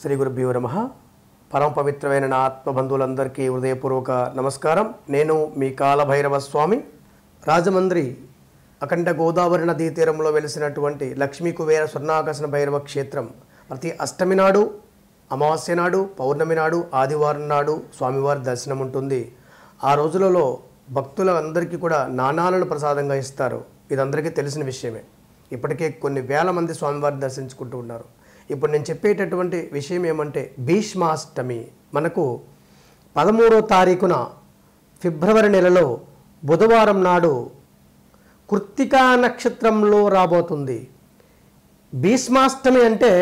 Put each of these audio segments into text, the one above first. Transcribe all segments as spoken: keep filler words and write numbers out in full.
శ్రీ గురుభ్యో నమః. పరమ పవిత్రమైన నా ఆత్మబంధువులందరికీ హృదయపూర్వక నమస్కారం. నేను మీ కాలభైరవ స్వామి. రాజమండ్రి అఖండ గోదావరి నదీ తీరంలో వెలిసినటువంటి లక్ష్మీ కుబేర స్వర్ణాకర్షణ భైరవ క్షేత్రం ప్రతి అష్టమి నాడు, అమావాస్య నాడు, పౌర్ణమి నాడు, ఆదివారం నాడు స్వామివారి దర్శనం ఉంటుంది. ఆ రోజులలో భక్తులందరికీ కూడా నాణాలను ప్రసాదంగా ఇస్తారు. ఇది అందరికీ తెలిసిన విషయమే. ఇప్పటికే కొన్ని వేల మంది స్వామివారిని దర్శించుకుంటూ ఉన్నారు. ఇప్పుడు నేను చెప్పేటటువంటి విషయం ఏమంటే భీష్మాష్టమి మనకు పదమూడో తారీఖున ఫిబ్రవరి నెలలో బుధవారం నాడు కృత్తికా నక్షత్రంలో రాబోతుంది. భీష్మాష్టమి అంటే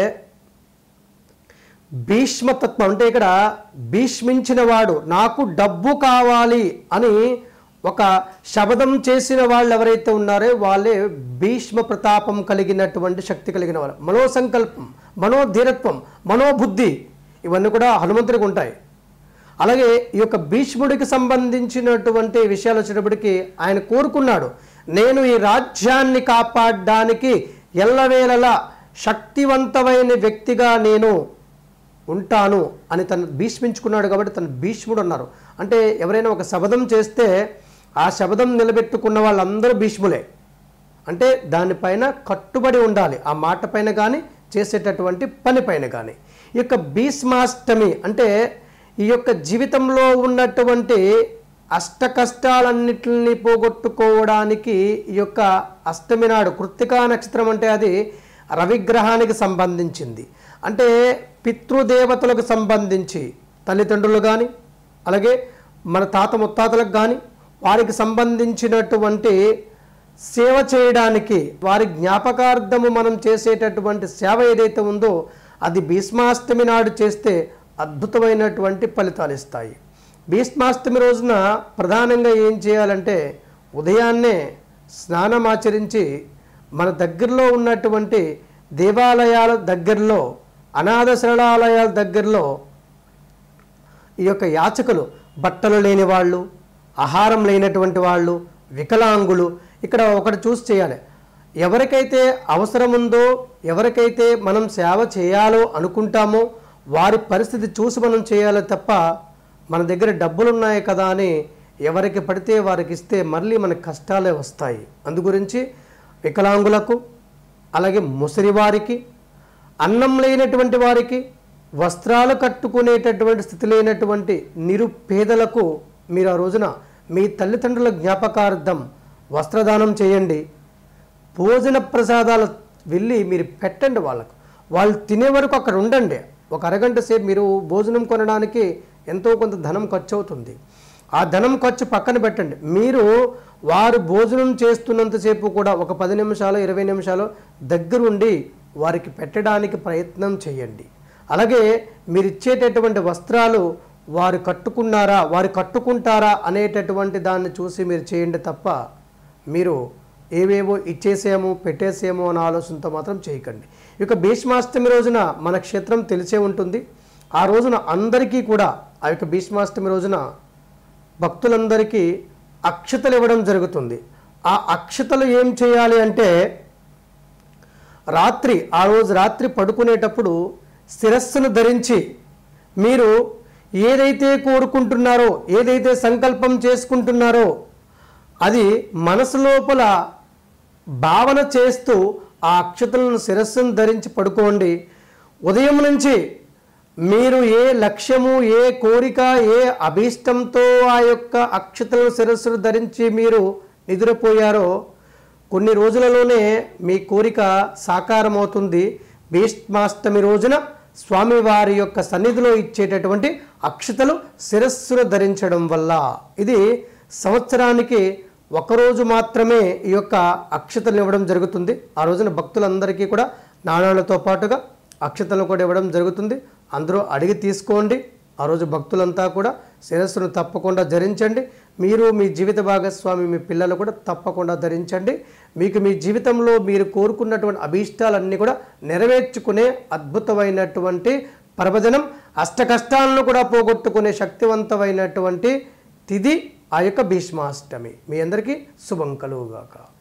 భీష్మతత్వం అంటే ఇక్కడ భీష్మించిన వాడు, నాకు డబ్బు కావాలి అని ఒక శబదం చేసిన వాళ్ళు ఎవరైతే ఉన్నారో వాళ్ళే భీష్మ ప్రతాపం కలిగినటువంటి శక్తి కలిగిన వాళ్ళు. మనోసంకల్పం, మనోధీరత్వం, మనోబుద్ధి ఇవన్నీ కూడా హనుమంతుడికి ఉంటాయి. అలాగే ఈ యొక్క భీష్ముడికి సంబంధించినటువంటి విషయాలు వచ్చేటప్పటికి ఆయన కోరుకున్నాడు, నేను ఈ రాజ్యాన్ని కాపాడడానికి ఎల్లవేళలా శక్తివంతమైన వ్యక్తిగా నేను ఉంటాను అని తను భీష్మించుకున్నాడు. కాబట్టి తను భీష్ముడు అన్నారు. అంటే ఎవరైనా ఒక శబదం చేస్తే ఆ శబదం నిలబెట్టుకున్న వాళ్ళందరూ భీష్ములే. అంటే దానిపైన కట్టుబడి ఉండాలి, ఆ మాట పైన కానీ చేసేటటువంటి పని పైన కానీ. ఈ యొక్క భీష్మాష్టమి అంటే ఈ యొక్క జీవితంలో ఉన్నటువంటి అష్ట కష్టాలన్నిటిని పోగొట్టుకోవడానికి ఈ యొక్క అష్టమి నాడు కృత్తికా నక్షత్రం అంటే అది రవిగ్రహానికి సంబంధించింది. అంటే పితృదేవతలకు సంబంధించి తల్లిదండ్రులు కానీ, అలాగే మన తాత ముత్తాతలకు కానీ వారికి సంబంధించినటువంటి సేవ చేయడానికి, వారి జ్ఞాపకార్థము మనం చేసేటటువంటి సేవ ఏదైతే ఉందో అది భీష్మాష్టమి నాడు చేస్తే అద్భుతమైనటువంటి ఫలితాలు ఇస్తాయి. భీష్మాష్టమి రోజున ప్రధానంగా ఏం చేయాలంటే ఉదయాన్నే స్నానం ఆచరించి మన దగ్గరలో ఉన్నటువంటి దేవాలయాల దగ్గరలో, అనాథ శరణాలయాల దగ్గరలో ఈ యొక్క యాచకులు, బట్టలు లేని వాళ్ళు, ఆహారం లేనటువంటి వాళ్ళు, వికలాంగులు, ఇక్కడ ఒకటి చూసి చేయాలి. ఎవరికైతే అవసరం ఉందో, ఎవరికైతే మనం సేవ చేయాలో అనుకుంటామో వారి పరిస్థితి చూసి మనం చేయాలి తప్ప మన దగ్గర డబ్బులు ఉన్నాయి కదా అని ఎవరికి పడితే వారికి ఇస్తే మళ్ళీ మనకు కష్టాలే వస్తాయి. అందుగురించి వికలాంగులకు, అలాగే ముసలి వారికి, అన్నం లేనటువంటి వారికి, వస్త్రాలు కట్టుకునేటటువంటి స్థితి లేనటువంటి నిరుపేదలకు మీరు ఆ రోజున మీ తల్లిదండ్రుల జ్ఞాపకార్థం వస్త్రదానం చేయండి. భోజన ప్రసాదాలు వెళ్ళి మీరు పెట్టండి వాళ్ళకు. వాళ్ళు తినే వరకు అక్కడ ఉండండి. ఒక అరగంట సేపు మీరు భోజనం కొనడానికి ఎంతో కొంత ధనం ఖర్చు అవుతుంది. ఆ ధనం ఖర్చు పక్కన పెట్టండి. మీరు వారు భోజనం చేస్తున్నంతసేపు కూడా ఒక పది నిమిషాలు ఇరవై నిమిషాలు దగ్గరుండి వారికి పెట్టడానికి ప్రయత్నం చేయండి. అలాగే మీరు ఇచ్చేటటువంటి వస్త్రాలు వారు కట్టుకున్నారా, వారు కట్టుకుంటారా అనేటటువంటి దాన్ని చూసి మీరు చేయండి తప్ప మీరు ఏవేవో ఇచ్చేసేమో పెట్టేసేమో అనే ఆలోచనతో మాత్రం చేయకండి. ఈ యొక్క భీష్మాష్టమి రోజున మన క్షేత్రం తెలిసే ఉంటుంది. ఆ రోజున అందరికీ కూడా ఆ యొక్క భీష్మాష్టమి రోజున భక్తులందరికీ అక్షతలు ఇవ్వడం జరుగుతుంది. ఆ అక్షతలు ఏం చేయాలి అంటే రాత్రి, ఆ రోజు రాత్రి పడుకునేటప్పుడు శిరస్సును ధరించి మీరు ఏదైతే కోరుకుంటున్నారో, ఏదైతే సంకల్పం చేసుకుంటున్నారో అది మనసు లోపల భావన చేస్తూ ఆ అక్షతలను శిరస్సును ధరించి పడుకోండి. ఉదయం నుంచి మీరు ఏ లక్ష్యము, ఏ కోరిక, ఏ అభీష్టంతో ఆ యొక్క అక్షతలను శిరస్సును ధరించి మీరు నిద్రపోయారో కొన్ని రోజులలోనే మీ కోరిక సాకారం అవుతుంది. భీష్మాష్టమి రోజున స్వామివారి యొక్క సన్నిధిలో ఇచ్చేటటువంటి అక్షతలు శిరస్సును ధరించడం వల్ల, ఇది సంవత్సరానికి ఒకరోజు మాత్రమే ఈ యొక్క అక్షతలు ఇవ్వడం జరుగుతుంది. ఆ రోజున భక్తులందరికీ కూడా నాణాలతో పాటుగా అక్షతలు కూడా ఇవ్వడం జరుగుతుంది. అందరూ అడిగి తీసుకోండి. ఆ రోజు భక్తులంతా కూడా శిరస్సును తప్పకుండా ధరించండి. మీరు మీ జీవిత భాగస్వామి, మీ పిల్లలు కూడా తప్పకుండా ధరించండి. మీకు మీ జీవితంలో మీరు కోరుకున్నటువంటి అభీష్టాలన్నీ కూడా నెరవేర్చుకునే అద్భుతమైనటువంటి పర్వదినం, అష్ట కష్టాలను కూడా పోగొట్టుకునే శక్తివంతమైనటువంటి తిథి ఆ యొక్క భీష్మాష్టమి. మీ అందరికీ శుభం కలుగుగాక.